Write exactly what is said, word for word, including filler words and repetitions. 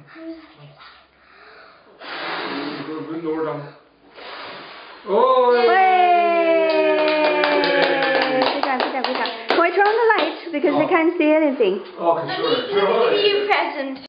Good door down. Oh! Good job, good job, good job. Can we turn on the light because we can't see anything? Okay, sure. Sure. Give you a present.